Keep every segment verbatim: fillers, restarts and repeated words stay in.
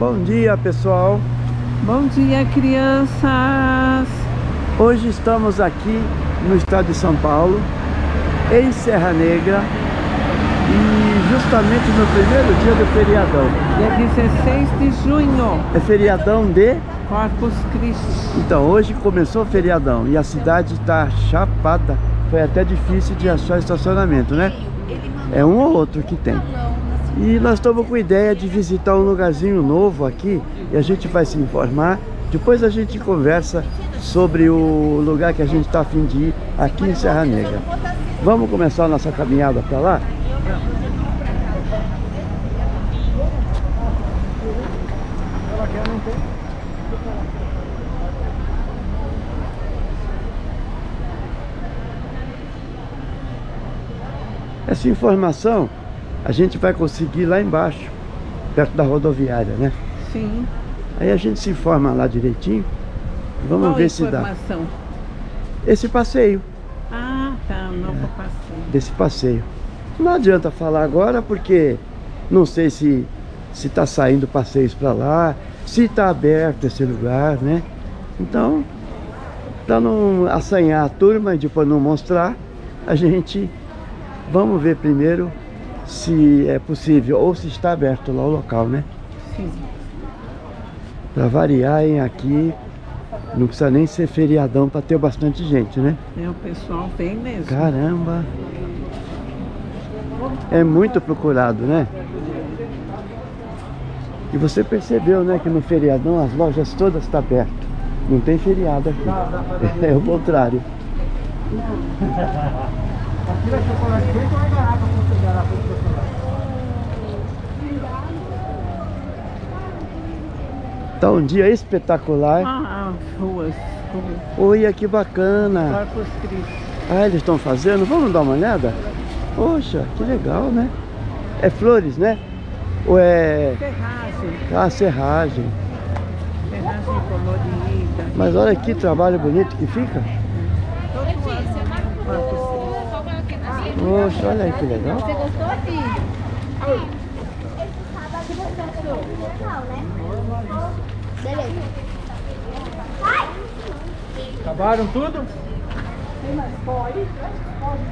Bom dia, pessoal. Bom dia, crianças. Hoje estamos aqui no estado de São Paulo, em Serra Negra, e justamente no primeiro dia do feriadão. Dia dezesseis de junho. É feriadão de... Corpus Christi. Então, hoje começou o feriadão e a cidade está chapada. Foi até difícil de achar estacionamento, né? É um ou outro que tem. E nós estamos com a ideia de visitar um lugarzinho novo aqui e a gente vai se informar. Depois a gente conversa sobre o lugar que a gente está a fim de ir aqui em Serra Negra. Vamos começar a nossa caminhada para lá? Essa informação a gente vai conseguir lá embaixo, perto da rodoviária, né? Sim. Aí a gente se informa lá direitinho. Vamos Qual ver se dá. informação? Esse passeio. Ah, tá, um novo é, passeio. Desse passeio. Não adianta falar agora porque não sei se se está saindo passeios para lá, se está aberto esse lugar, né? Então, para não assanhar a turma e depois não mostrar, a gente vamos ver primeiro se é possível ou se está aberto lá o local, né? Sim. Para variar, hein, aqui não precisa nem ser feriadão para ter bastante gente, né? É, o pessoal vem mesmo. Caramba! É muito procurado, né? E você percebeu, né, que no feriadão as lojas todas estão abertas. Não tem feriado aqui. É o contrário. Tá um dia espetacular. Ah, as ruas. Olha que bacana. Corpus Christi. Ah, eles estão fazendo? Vamos dar uma olhada? Poxa, que legal, né? É flores, né? Ou é... Serragem. Ah, serragem. Serragem colorida. Mas olha que trabalho bonito que fica. Todo ano, Corpus Christi. Poxa, olha aí que legal. Você gostou, filho? Esse sábado você achou legal, né? Beleza. Vai! Acabaram tudo? Tem mais? Pode? Pode.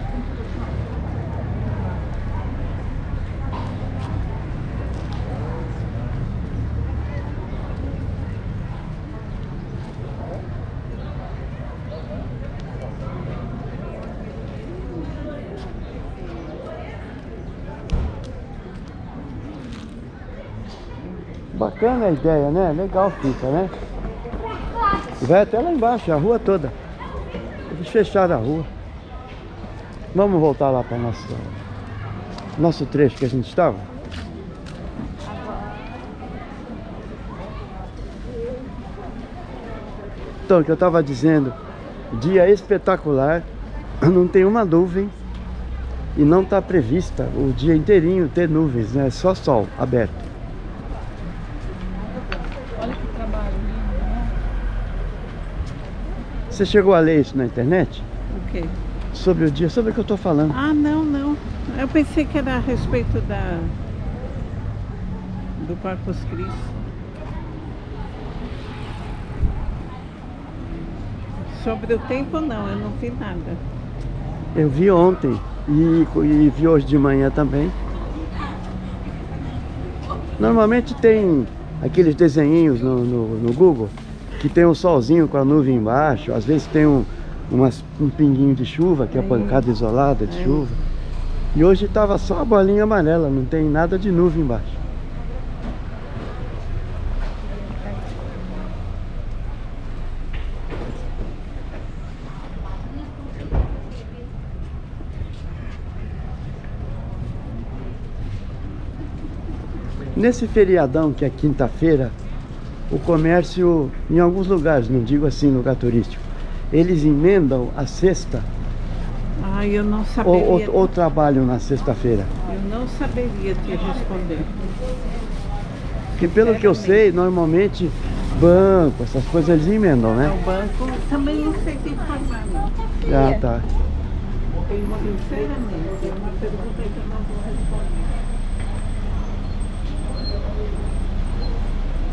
Bacana a ideia, né? Legal fica, né? Vai até lá embaixo, a rua toda. Eles fecharam a rua. Vamos voltar lá para nosso nosso trecho que a gente estava. Então, o que eu estava dizendo, dia espetacular, não tem uma nuvem e não está prevista o dia inteirinho ter nuvens, né? Só sol aberto. Você chegou a ler isso na internet? O quê? Sobre o dia, sobre o que eu estou falando. Ah, não, não. Eu pensei que era a respeito da... do Corpus Christi. Sobre o tempo, não. Eu não vi nada. Eu vi ontem e, e vi hoje de manhã também. Normalmente tem aqueles desenhinhos no, no, no Google que tem um solzinho com a nuvem embaixo, às vezes tem um, umas, um pinguinho de chuva, que é a pancada isolada de chuva. E hoje estava só a bolinha amarela, não tem nada de nuvem embaixo. Nesse feriadão que é quinta-feira, o comércio, em alguns lugares, não digo assim lugar turístico, eles emendam a sexta. Ah, eu não saberia. Ou, ou, ou trabalham na sexta-feira. Eu não saberia te responder. Porque pelo que eu sei, normalmente banco, essas coisas eles emendam, né? O banco também não sei te informar, não. Ah, tá. Sinceramente, é uma pergunta que eu não vou responder.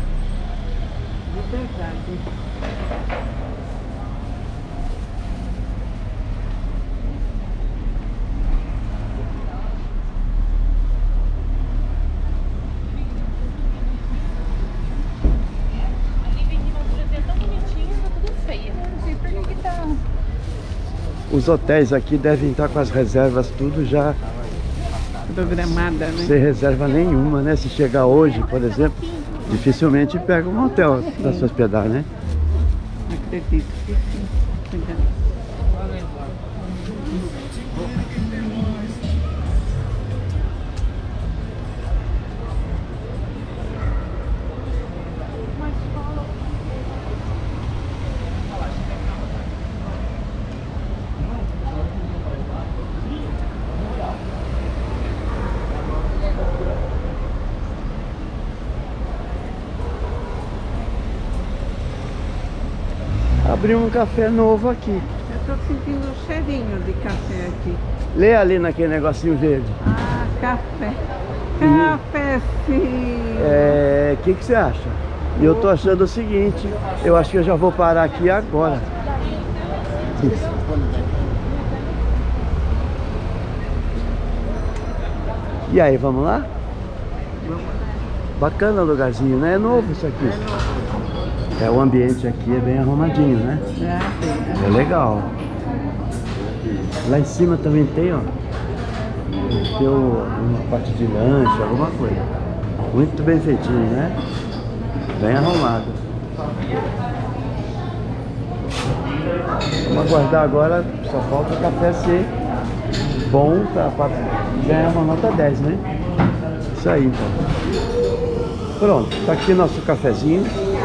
Os hotéis aqui devem estar com as reservas tudo já. Programada, né? Sem reserva nenhuma, né? Se chegar hoje, por exemplo, dificilmente pega um hotel para se hospedar, né? Acredito que sim. Abriu um café novo aqui. Eu tô sentindo um cheirinho de café aqui. Lê ali naquele negocinho verde. Ah, café. Café, sim. É, o que, que você acha? E eu tô achando o seguinte, eu acho que eu já vou parar aqui agora. Isso. E aí, vamos lá? Bacana o lugarzinho, né? É novo isso aqui. É, o ambiente aqui é bem arrumadinho, né? É, é legal. Lá em cima também tem, ó. Tem uma parte de lanche, alguma coisa. Muito bem feitinho, né? Bem arrumado. Vamos aguardar agora, só falta o café ser bom para ganhar uma nota dez, né? Isso aí, então. Pronto, tá aqui nosso cafezinho.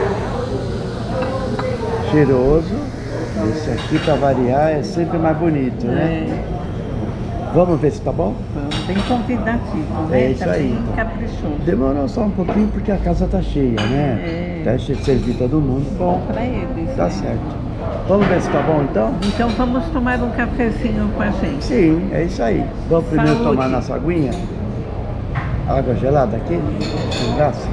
Cheiroso. Esse aqui, para variar, é sempre mais bonito, né? É. Vamos ver se tá bom? Bem convidativo, né? É isso tá aí. Bem caprichoso. Demorou só um pouquinho porque a casa tá cheia, né? É. Deixa de servir todo mundo. Bom para eles. Tá né? certo. Vamos ver se tá bom então? Então vamos tomar um cafezinho com a gente. Sim, é isso aí. Vamos primeiro Saúde. tomar nossa aguinha. Água gelada aqui, com graça.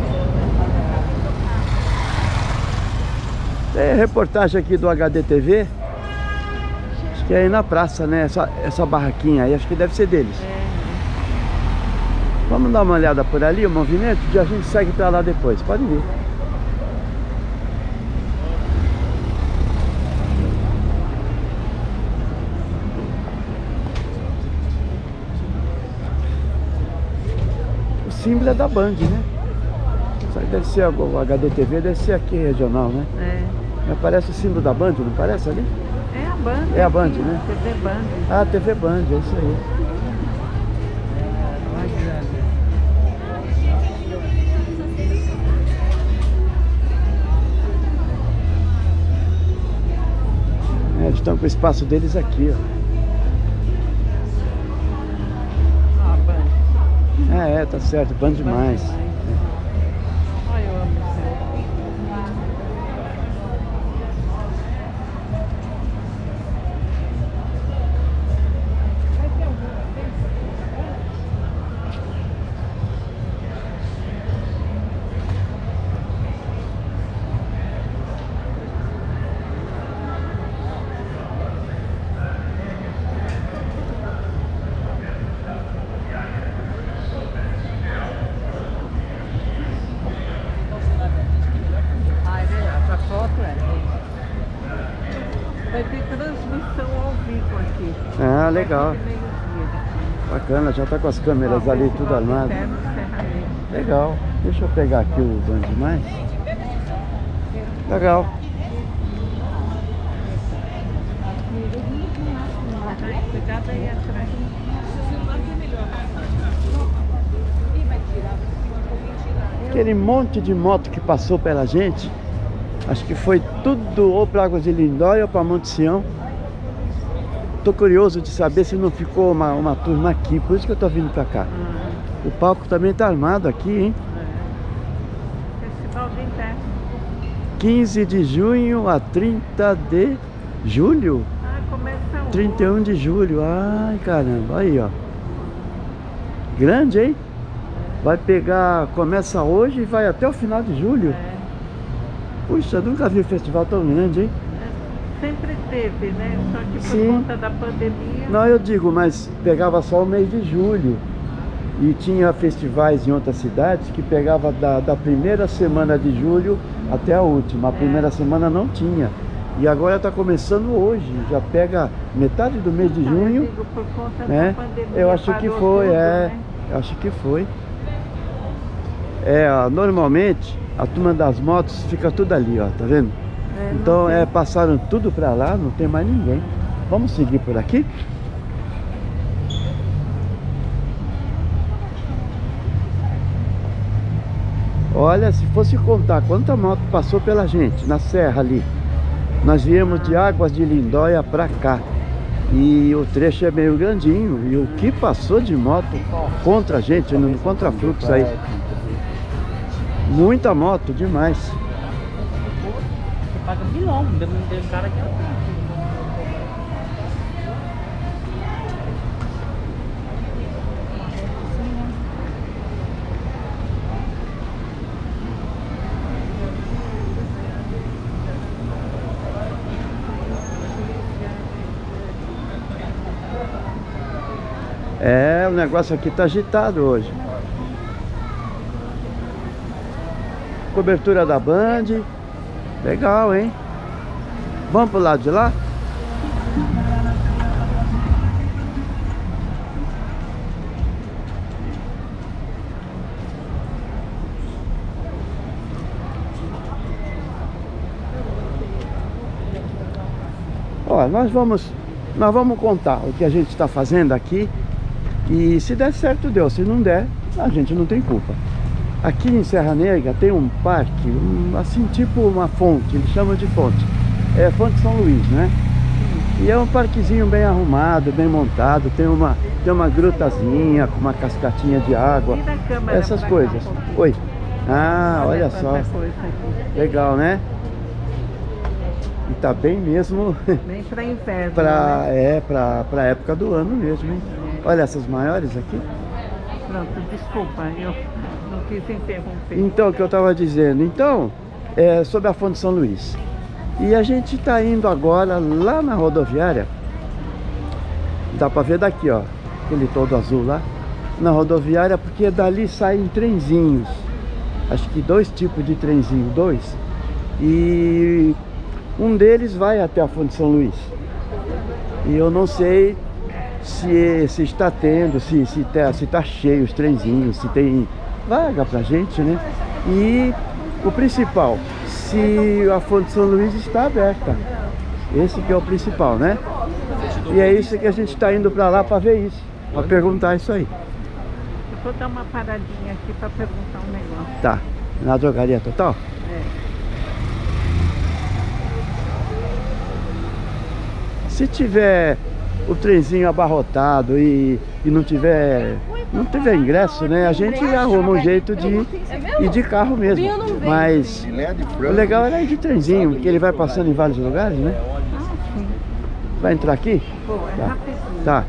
É reportagem aqui do H D T V. Acho que é aí na praça, né? Essa, essa barraquinha aí, acho que deve ser deles. É. Vamos dar uma olhada por ali, o movimento, e a gente segue pra lá depois. Pode vir. O símbolo é da Band, né? Isso aí deve ser o H D T V, deve ser aqui regional, né? É. Mas parece o símbolo da Band, não parece ali? É a Band. É a Band, aqui, né? T V Band. Ah, T V Band, é isso aí. É, eles estão com o espaço deles aqui, ó. Ah, Band. É, é, tá certo, Band demais. Ai, eu amo o céu. Ai, essa foto é. Vai ter transmissão ao vivo aqui. Ah, legal. Meio-dia. Bacana, já tá com as câmeras ali tudo armado. Interno, encerramento. Legal. Deixa eu pegar aqui o Band mais. Legal. Cuidado aí atrás. Aquele monte de moto que passou pela gente, acho que foi tudo ou para Águas de Lindóia ou para Monte Sião. Tô curioso de saber se não ficou uma, uma turma aqui, por isso que eu tô vindo pra cá. Ah, O palco também tá armado aqui, hein? é. Festival de Inverno. quinze de junho a trinta de julho. Ah, começa hoje. trinta e um de julho. Ai, caramba. Aí, ó. Grande, hein? Vai pegar... Começa hoje e vai até o final de julho. É. Puxa, eu nunca vi um festival tão grande, hein? Sempre teve, né? Só que por Sim. conta da pandemia. Não, eu digo, mas pegava só o mês de julho. E tinha festivais em outras cidades que pegava da, da primeira semana de julho até a última. A primeira semana não tinha. E agora está começando hoje, já pega metade do mês de junho, Por conta né? da pandemia, Eu acho que parou foi, tudo, é, né? eu acho que foi. É, ó, normalmente a turma das motos fica tudo ali, ó, tá vendo? É, Então não é, tem- passaram tudo pra lá, não tem mais ninguém. Vamos seguir por aqui? Olha, se fosse contar quanta moto passou pela gente na serra ali. Nós viemos de Águas de Lindóia pra cá. E o trecho é meio grandinho. E o que passou de moto contra a gente, no contrafluxo aí. Muita moto, demais. Você paga milão, tem cara que é. É, o negócio aqui tá agitado hoje. Cobertura da Band. Legal, hein? Vamos pro lado de lá? Ó, nós vamos, nós vamos contar o que a gente está fazendo aqui. E se der certo, deu. Se não der, a gente não tem culpa. Aqui em Serra Negra tem um parque, um, assim, tipo uma fonte, eles chamam de fonte. É Fonte São Luís, né? E é um parquezinho bem arrumado, bem montado. Tem uma, tem uma grutazinha com uma cascatinha de água. Vira a câmera Essas pra cá coisas. um pouquinho. Oi. Ah, olha só. quanta coisa aqui. Legal, né? E tá bem mesmo Bem para inverno, pra, né? é, pra, pra época do ano mesmo, hein? Olha essas maiores aqui. Pronto, desculpa, eu não quis interromper. Então, o que eu estava dizendo, então, é sobre a Fonte São Luís. E a gente está indo agora lá na rodoviária. Dá para ver daqui, ó, aquele todo azul lá. Na rodoviária, porque dali saem trenzinhos. Acho que dois tipos de trenzinho, dois. E um deles vai até a Fonte São Luís. E eu não sei se, se está tendo, se, se, tá, se tá cheio os trenzinhos, se tem vaga pra gente, né? E o principal, se a Fonte São Luís está aberta. Esse que é o principal, né? E é isso que a gente está indo para lá para ver isso, para perguntar isso aí. Eu vou dar uma paradinha aqui para perguntar um negócio. Tá, na drogaria Total? É. Se tiver o trenzinho abarrotado e, e não tiver não tiver ingresso, né? A gente arruma um jeito de ir de carro mesmo. Mas o legal era ir de trenzinho, porque ele vai passando em vários lugares, né? Ah, sim. Vai entrar aqui? Pô, é Tá. rapidinho. Tá.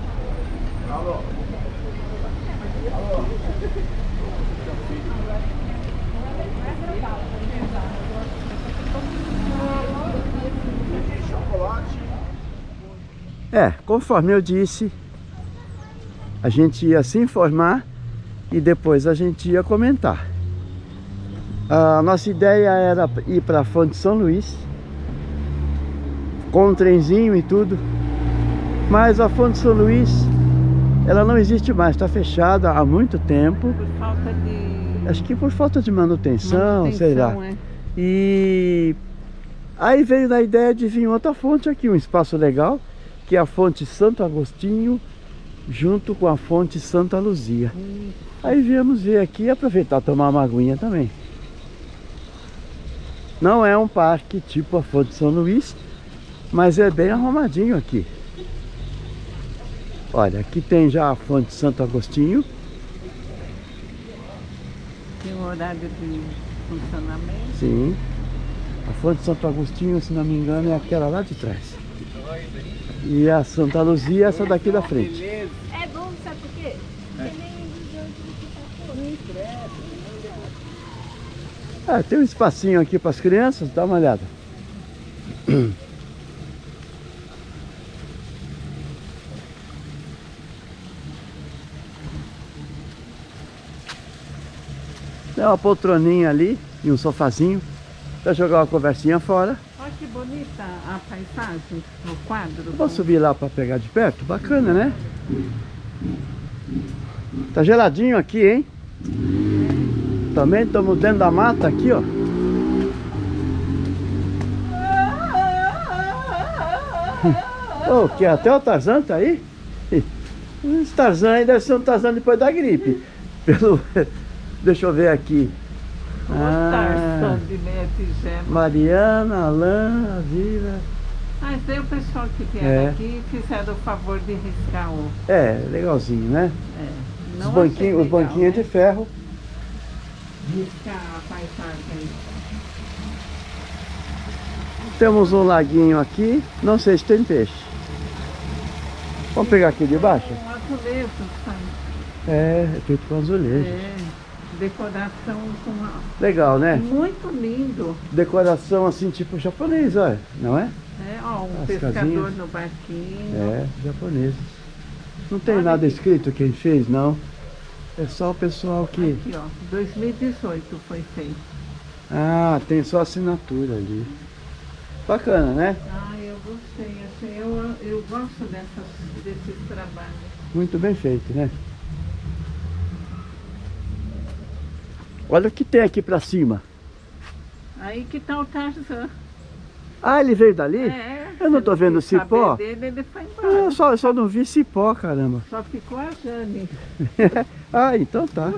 É, conforme eu disse, a gente ia se informar e depois a gente ia comentar. A nossa ideia era ir para a Fonte São Luís, com um trenzinho e tudo, mas a Fonte São Luís, ela não existe mais, está fechada há muito tempo. Por falta de... Acho que por falta de manutenção, manutenção, sei lá. é. E aí veio da ideia de vir outra fonte aqui, um espaço legal, que é a Fonte Santo Agostinho, junto com a Fonte Santa Luzia. Hum. Aí viemos ver aqui e aproveitar tomar uma aguinha também. Não é um parque tipo a Fonte São Luís, mas é bem arrumadinho aqui. Olha, aqui tem já a Fonte Santo Agostinho. Tem um horário de funcionamento. Sim. A Fonte Santo Agostinho, se não me engano, é aquela lá de trás. E a Santa Luzia, essa daqui da frente. É bom, sabe por quê? Porque nem dos outros que tá Ah, tem um espacinho aqui para as crianças, dá uma olhada. Tem uma poltroninha ali e um sofazinho para jogar uma conversinha fora. Olha Olha que bonita a paisagem, o quadro. Vou subir lá para pegar de perto? Bacana, né? Tá geladinho aqui, hein? Também estamos dentro da mata aqui, ó. Oh, que até o Tarzan tá aí? Esse Tarzan aí deve ser um Tarzan depois da gripe. Pelo... Deixa eu ver aqui. Ah, de meia tigela. Mariana, Alain, Avila. Ah, esse é o pessoal que vieram É. aqui e fizeram o favor de riscar o... É, legalzinho, né? É, Os não banquinhos, achei os legal, banquinhos né? de ferro. Riscar a paisagem aí. Temos um laguinho aqui. Não sei se tem peixe. Vamos pegar aqui de baixo? Um azulejo, sabe? É, é feito com azulejo. É, decoração com uma... Legal, né? Muito lindo. Decoração assim, tipo japonês, olha. Não é? É, ó, um As pescador casinhas. no barquinho. É, japoneses. Não tem Olha nada aqui. escrito quem fez, não. É só o pessoal que... Aqui, ó, dois mil e dezoito foi feito. Ah, tem só assinatura ali. Bacana, né? Ah, eu gostei. Assim, eu, eu gosto dessas, desses trabalhos. Muito bem feito, né? Olha o que tem aqui pra cima. Aí que tá o Tarzan. Ah, ele veio dali? É, Eu não você tô vendo quis saber cipó. Dele, ele foi Ah, embora. eu só, eu só não vi cipó, caramba. Só ficou a Jane. Ah, então tá.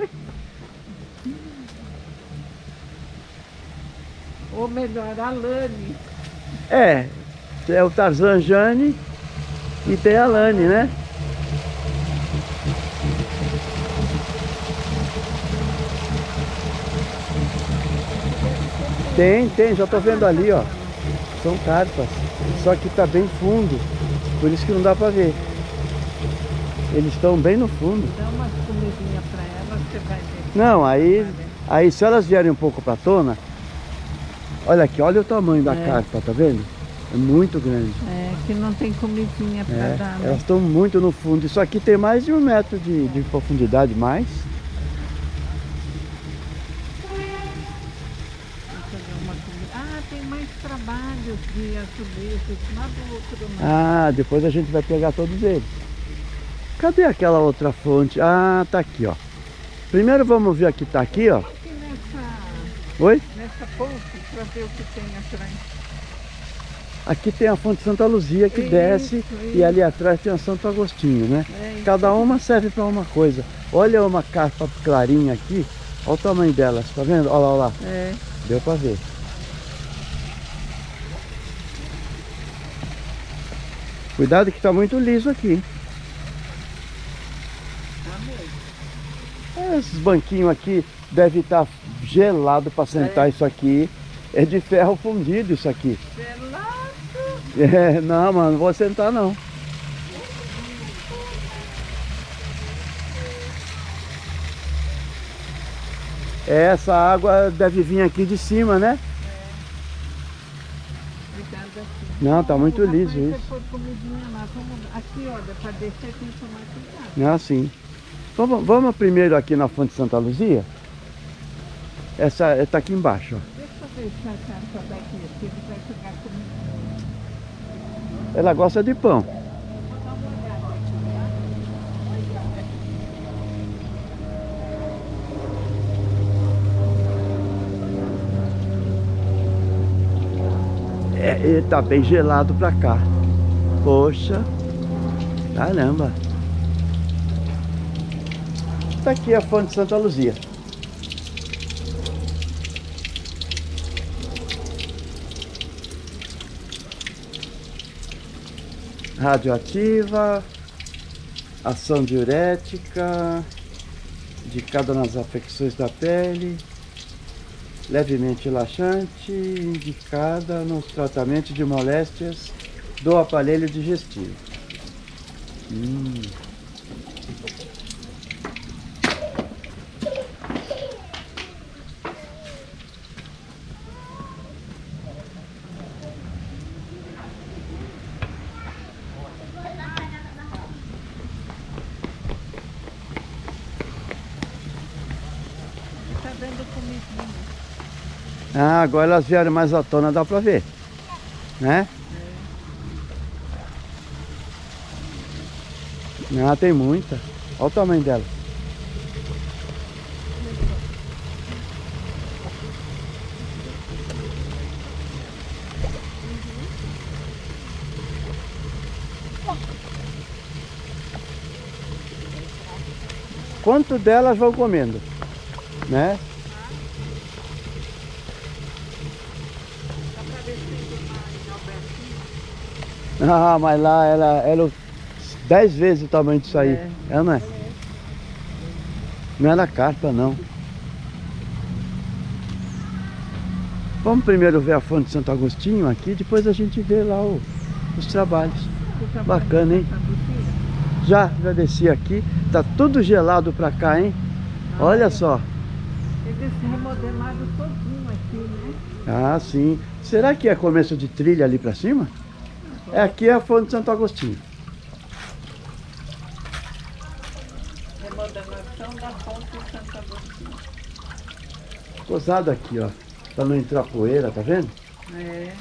Ou melhor, a Lani. É, é o Tarzan, Jane e tem a Lani, né? Tem, tem, já tô vendo ali, ó. São carpas. Só que tá bem fundo. Por isso que não dá pra ver. Eles estão bem no fundo. Dá umas comidinhas pra ela, você vai ver. Não, aí, aí se elas vierem um pouco pra tona, olha aqui, olha o tamanho da É. carpa, tá vendo? É muito grande. É, que não tem comidinha pra É, dar, né? elas estão muito no fundo. Isso aqui tem mais de um metro de, de profundidade, mais. Deixa eu ver uma comida. Ah, tem mais trabalhos de azulejos lá do outro lado. Ah, depois a gente vai pegar todos eles. Cadê aquela outra fonte? Ah, tá aqui, ó. Primeiro vamos ver aqui, tá aqui, ó. Aqui nessa, Oi? nessa ponte, pra ver o que tem atrás. Aqui tem a fonte Santa Luzia que Isso, desce isso. e ali atrás tem a Santo Agostinho, né? É, isso. Cada uma serve para uma coisa. Olha uma carpa clarinha aqui. Olha o tamanho delas, tá vendo? Olha lá, olha lá. É. Deu para ver. Cuidado que tá muito liso aqui, hein? Tá mesmo. Esses banquinhos aqui devem estar gelado para sentar É. isso aqui. É de ferro fundido isso aqui. Gelado. É, não, mano, não vou sentar não. Essa água deve vir aqui de cima, né? Obrigada aqui. Não, tá muito Rapaz, liso você isso. pôr comidinha lá. Vamos... Aqui, olha, pra descer tem que tomar cuidado. Não é assim. Vamos, vamos primeiro aqui na fonte Santa Luzia. Essa está aqui embaixo, ó. Deixa eu ver se a carta daqui, se ele vai pegar comidinha. Ela gosta de pão. Vou dar uma olhada aqui, É, ele tá bem gelado pra cá. Poxa. Caramba. Tá aqui a fonte Santa Luzia. Radioativa, ação diurética, indicada nas afecções da pele, levemente laxante, indicada nos tratamentos de moléstias do aparelho digestivo. Hum. tá dando comidinha. Ah, agora elas vieram mais à tona, dá pra ver. Né? Ah, tem muita. Olha o tamanho dela. Quanto delas vão comendo, né? Ah, mas lá ela era dez vezes o tamanho disso aí. É, é não é? Não era carpa, não. Vamos primeiro ver a fonte de Santo Agostinho aqui, depois a gente vê lá o, os trabalhos. Bacana, hein? Já, já desci aqui. Tá tudo gelado pra cá, hein? Olha só. Eles remodelaram todinho aqui, né? Ah, sim. Será que é começo de trilha ali pra cima? É, aqui é a fonte de Santo Agostinho. Remodelação da fonte de Santo Agostinho. Posado aqui, ó. Pra não entrar poeira, tá vendo? É.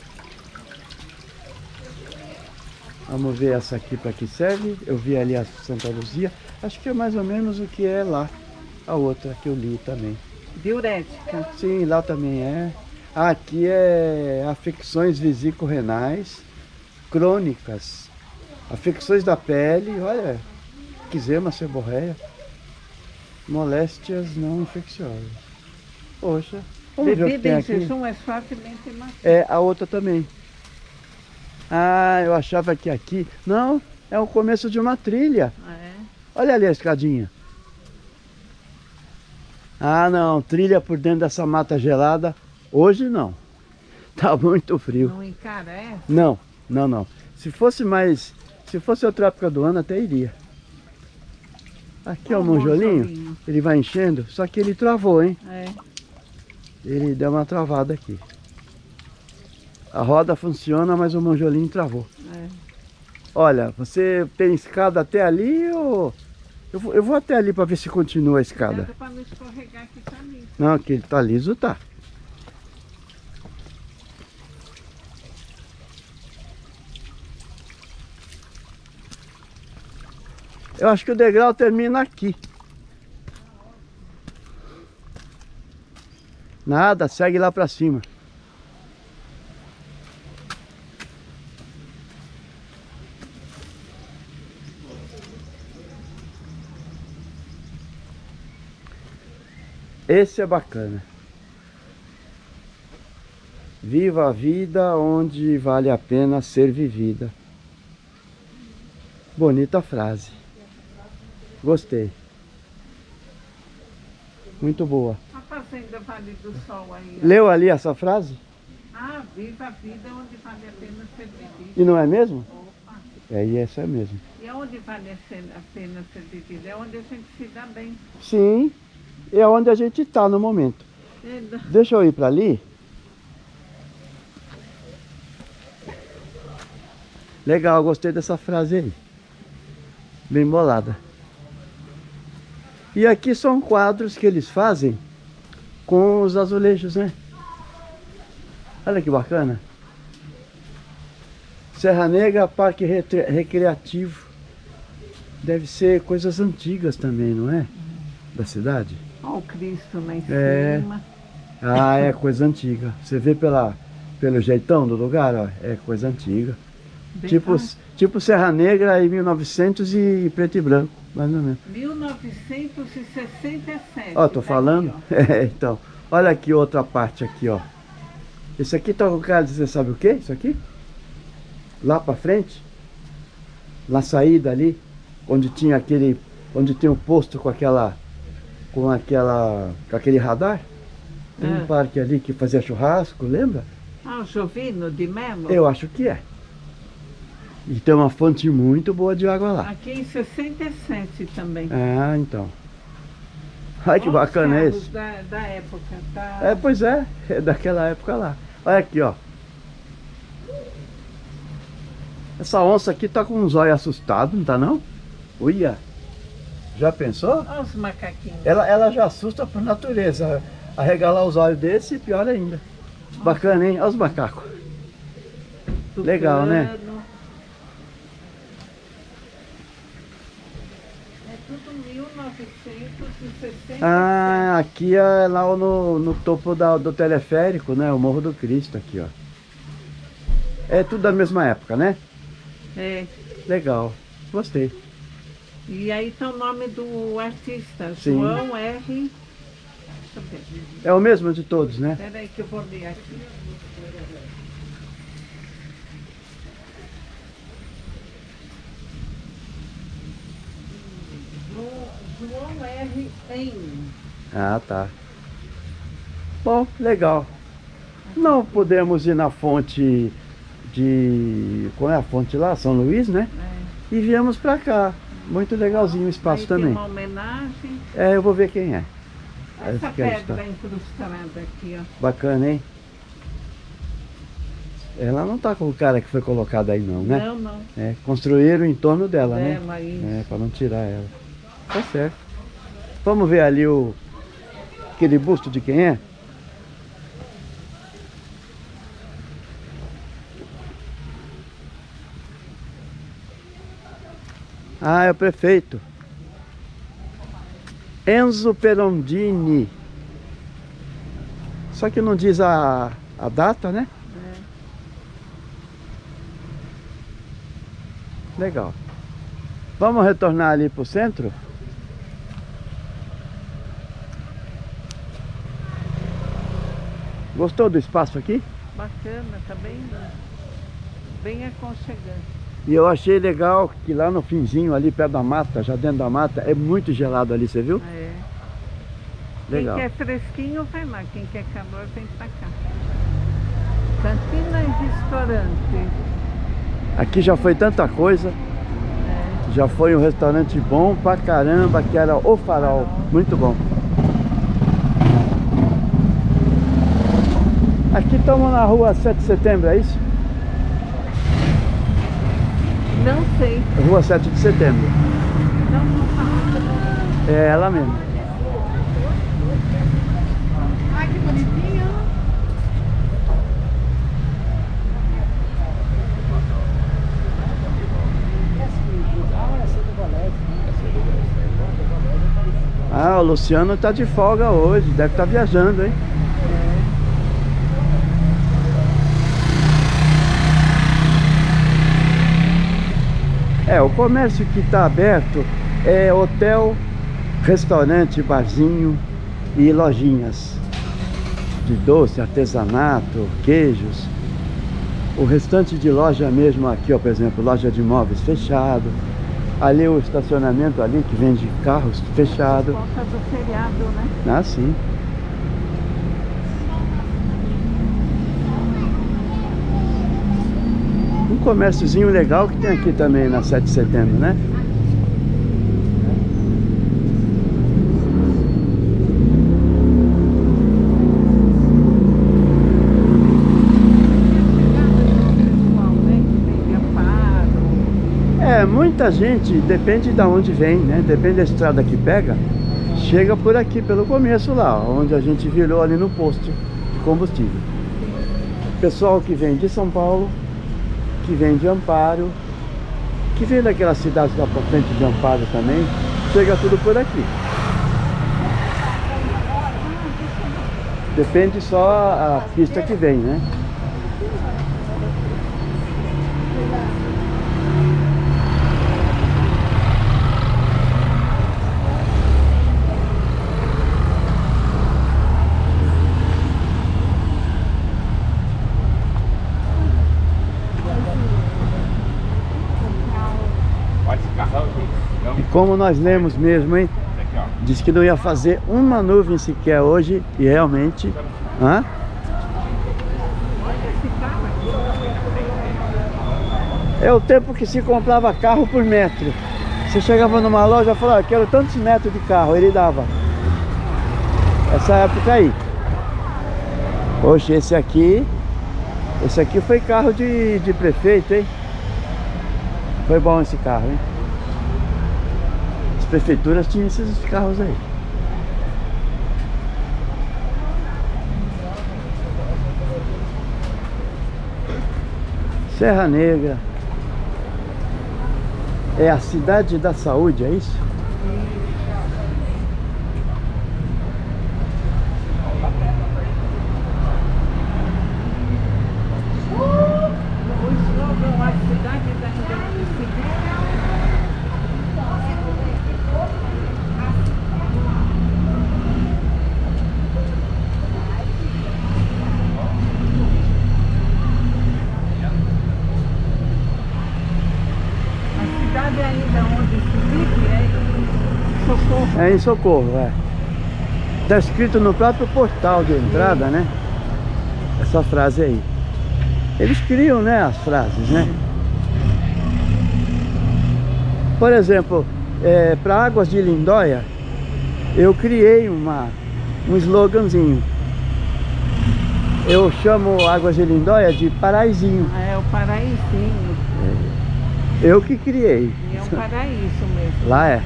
Vamos ver essa aqui para que serve. Eu vi ali a Santa Luzia. Acho que é mais ou menos o que é lá. A outra que eu li também. Diurética. Sim, lá também é. Aqui é afecções vesículo-renais crônicas. Afecções da pele, olha, eczema, seborreia. Moléstias não infecciosas. Poxa, vamos ver o que Bebida tem em aqui. jejum é fortemente macio. É, a outra também. Ah, eu achava que aqui... Não, é o começo de uma trilha. É. Olha ali a escadinha. Ah, não, trilha por dentro dessa mata gelada. Hoje não. Tá muito frio. Não encarece? Não, não, não. Se fosse mais... Se fosse outra época do ano, até iria. Aqui é o monjolinho. monjolinho. Ele vai enchendo, só que ele travou, hein? É. Ele deu uma travada aqui. A roda funciona, mas o monjolinho travou. É. Olha, você tem escada até ali ou... Eu vou, eu vou até ali para ver se continua a escada. Para não escorregar que tá liso. Não, que ele tá liso, tá. Eu acho que o degrau termina aqui. Nada, segue lá para cima. Esse é bacana. Viva a vida onde vale a pena ser vivida. Bonita frase. Gostei. Muito boa. A fazenda Vale do Sol aí. Leu ali essa frase? Ah, viva a vida onde vale a pena ser vivida. E não é mesmo? Opa. É, e essa é mesmo. E onde vale a pena ser vivida? É onde a gente se dá bem. Sim, é onde a gente está no momento. É. Deixa eu ir para ali. Legal, gostei dessa frase aí. Bem bolada. E aqui são quadros que eles fazem com os azulejos, né? Olha que bacana. Serra Negra, Parque Recreativo. Deve ser coisas antigas também, não é? Da cidade. Olha o Cristo lá em É. cima. Ah, é coisa antiga. Você vê pela, pelo jeitão do lugar, ó, é coisa antiga. Bem Tipo, fácil. tipo Serra Negra em mil e novecentos e preto e branco, mais ou menos. mil novecentos e sessenta e sete. Ó, tô tá falando? aqui, ó. É, então, olha aqui outra parte aqui, ó. Esse aqui tá com cara de, você sabe o que? Isso aqui? Lá pra frente, na saída ali, onde tinha aquele, onde tem o posto com aquela, com aquela, com aquele radar. Tem um É. parque ali que fazia churrasco, lembra? Ah, o Jovino de Melo? Eu acho que é. E tem uma fonte muito boa de água lá. Aqui em sessenta e sete também. Ah, então. Ai, que Olha os bacana é carros esse. Da, da época, tá? É, pois é, é daquela época lá. Olha aqui, ó. Essa onça aqui tá com uns olhos assustados, não tá não? Uia. Já pensou? Olha os macaquinhos. Ela, ela já assusta por natureza. Arregalar os olhos desse, pior ainda. Bacana, hein? Olha os macacos. Legal, né? É tudo mil novecentos e sessenta. Ah, aqui é lá no, no topo da, do teleférico, né? O Morro do Cristo aqui, ó. É tudo da mesma época, né? É. Legal, gostei. E aí tá o nome do artista, Sim. João R. Deixa eu ver. É o mesmo de todos, né? Espera aí que eu vou ler aqui. Jo- João R. Em. Ah, tá. Bom, legal. Não podemos ir na fonte de... Qual é a fonte lá? São Luís, né? É. E viemos pra cá. Muito legalzinho o espaço Aí também. tem uma homenagem. É, eu vou ver quem é. Essa Essa que é a pedra história. incrustada aqui, ó. Bacana, hein? Ela não tá com o cara que foi colocado aí não, né? Não, não. É, construíram em torno dela, né? Dela, isso. É, pra não tirar ela. Tá certo. Vamos ver ali o... Aquele busto de quem é? Ah, é o prefeito. Enzo Perondini. Só que não diz a, a data, né? É. Legal. Vamos retornar ali pro centro? Gostou do espaço aqui? Bacana, tá bem, bem aconchegante. E eu achei legal que lá no finzinho, ali perto da mata, já dentro da mata, é muito gelado ali, você viu? É. Legal. Quem quer fresquinho vai lá, quem quer calor vem pra cá. Cantina e restaurante. Aqui já foi tanta coisa. É. Já foi um restaurante bom pra caramba, que era O Farol. Muito bom. Aqui estamos na rua sete de setembro, é isso? Não sei. Rua sete de setembro. Não, não tá. É ela mesmo. Ai, que bonitinho. Ah, o Luciano tá de folga hoje, deve estar viajando, hein? É, o comércio que está aberto é hotel, restaurante, barzinho e lojinhas de doce, artesanato, queijos. O restante de loja mesmo aqui, ó, por exemplo, loja de móveis fechado. Ali o estacionamento ali que vende carros fechado. Por conta do feriado, né? Ah, sim. Um comérciozinho legal que tem aqui também na sete de setembro, né? É, muita gente, depende de onde vem, né? Depende da estrada que pega, chega por aqui, pelo começo lá, onde a gente virou ali no posto de combustível. Pessoal que vem de São Paulo, que vem de Amparo, que vem daquela cidade lá pra frente de Amparo também, chega tudo por aqui. Depende só a pista que vem, né? E como nós lemos mesmo, hein? Diz que não ia fazer uma nuvem sequer hoje, e realmente... Hã? É o tempo que se comprava carro por metro. Você chegava numa loja e falava, ah, quero tantos metros de carro, ele dava. Essa época aí. Poxa, esse aqui... Esse aqui foi carro de, de prefeito, hein? Foi bom esse carro, hein? As prefeituras tinham esses carros aí. Serra Negra. É a cidade da saúde, é isso? O slogan, a cidade da independência. A cidade ainda onde se vive é em Socorro. É em Socorro, é. Está escrito no próprio portal de entrada, né? Essa frase aí. Eles criam, né, as frases, né? Por exemplo, é, para Águas de Lindóia, eu criei uma, um sloganzinho. Eu chamo Águas de Lindóia de Paraizinho. É o Paraízinho. Eu que criei. E é um paraíso mesmo. Lá é.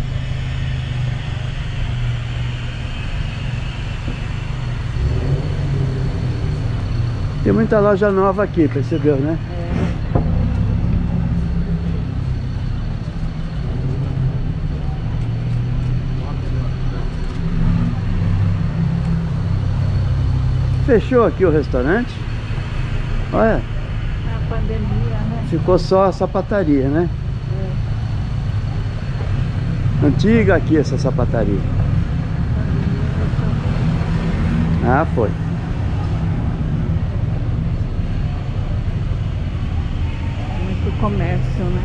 Tem muita loja nova aqui, percebeu, né? É. Fechou aqui o restaurante. Olha, A pandemia, né? ficou só a sapataria, né? É. Antiga aqui essa sapataria. Ah, foi. Muito comércio, né?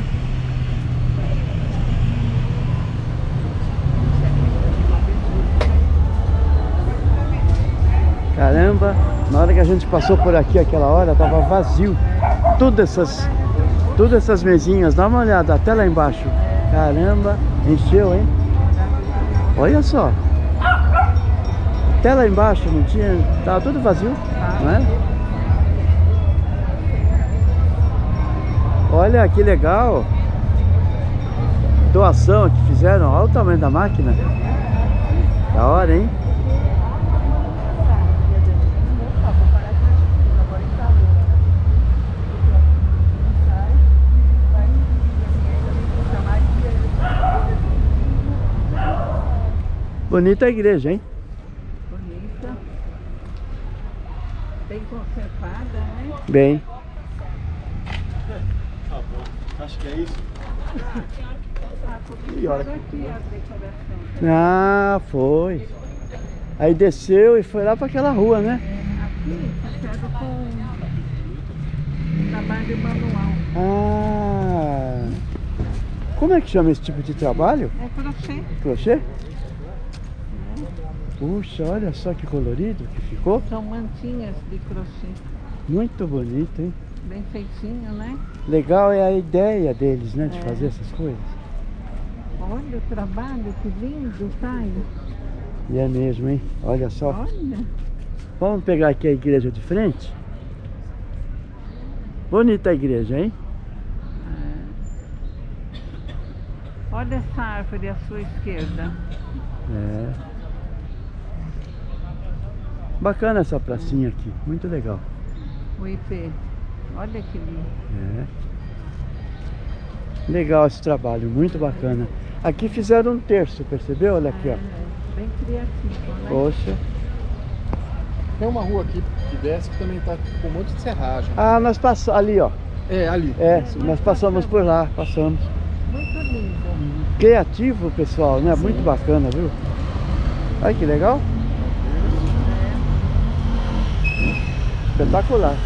Caramba, na hora que a gente passou por aqui aquela hora, tava vazio. Tudo essas, todas essas mesinhas, dá uma olhada até lá embaixo. Caramba, encheu, hein? Olha só. Até lá embaixo não tinha, tava tudo vazio, não é? Olha que legal. Doação que fizeram, olha o tamanho da máquina. Da hora, hein? Bonita a igreja, hein? Bonita. Bem conservada, né? Bem. Acho que é isso. E olha aqui a decoração. Ah, foi. Aí desceu e foi lá para aquela rua, né? Aqui fizeram com trabalho manual. Ah. Como é que chama esse tipo de trabalho? É crochê. Crochê? Puxa, olha só que colorido que ficou. São mantinhas de crochê. Muito bonito, hein? Bem feitinho, né? Legal é a ideia deles, né? De É. fazer essas coisas. Olha o trabalho, que lindo, Caio. E é mesmo, hein? Olha só. Olha. Vamos pegar aqui a igreja de frente. Bonita a igreja, hein? Olha essa árvore à sua esquerda. É. Bacana essa pracinha aqui, muito legal. O I P. Olha que lindo. É. Legal esse trabalho, muito bacana. Aqui fizeram um terço, percebeu? Olha aqui, ó. É, bem criativo, né? Poxa. Tem uma rua aqui que desce que também tá com um monte de serragem. Ah, nós passamos ali, ó. É, ali. É, nós passamos por lá, passamos. Muito lindo. Criativo, pessoal, né? Muito bacana, viu? Olha que legal. Espetacular.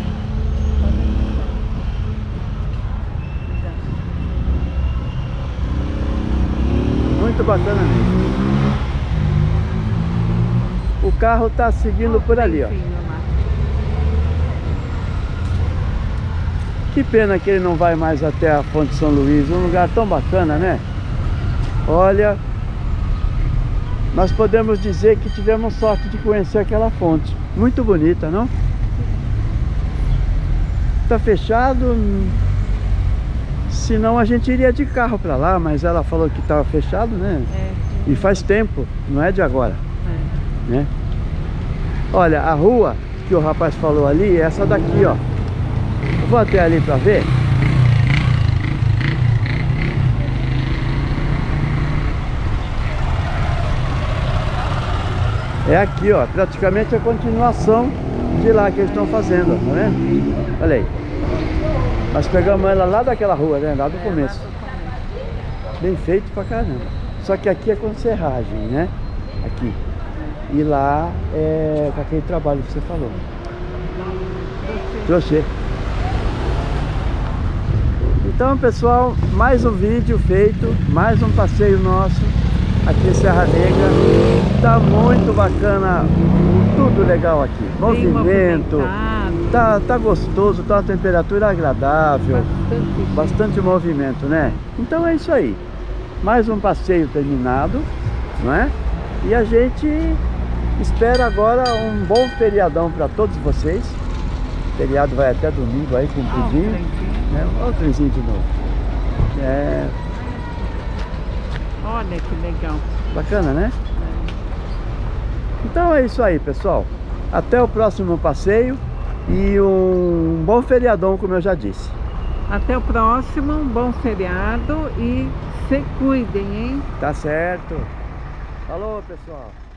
Muito bacana mesmo. O carro tá seguindo por ali, ó. Que pena que ele não vai mais até a Fonte São Luís, um lugar tão bacana, né? Olha, nós podemos dizer que tivemos sorte de conhecer aquela fonte. Muito bonita, não? Tá fechado, senão a gente iria de carro para lá, mas ela falou que estava fechado, né? É, E faz tempo, não é de agora, é. né? Olha, a rua que o rapaz falou ali é essa daqui, ó. Eu vou até ali para ver. É aqui, ó, praticamente a continuação de lá que eles estão fazendo, ó, tá vendo? Olha aí. Nós pegamos ela lá daquela rua, né? Lá do começo. Bem feito pra caramba. Só que aqui é com serragem, né? Aqui. E lá é com aquele trabalho que você falou. Trouxe. Então, pessoal, mais um vídeo feito, mais um passeio nosso aqui em Serra Negra. Tá muito bacana, tudo legal aqui. Movimento, tá, tá gostoso, tá uma temperatura agradável, bastante, bastante movimento, né? Então é isso aí. Mais um passeio terminado, não é? E a gente espera agora um bom feriadão para todos vocês. O feriado vai até domingo aí, compridinho. Né? Olha o trenzinho de novo. É... Olha que legal. Bacana, né? Então é isso aí, pessoal. Até o próximo passeio e um bom feriadão, como eu já disse. Até o próximo, um bom feriado e se cuidem, hein? Tá certo. Falou, pessoal.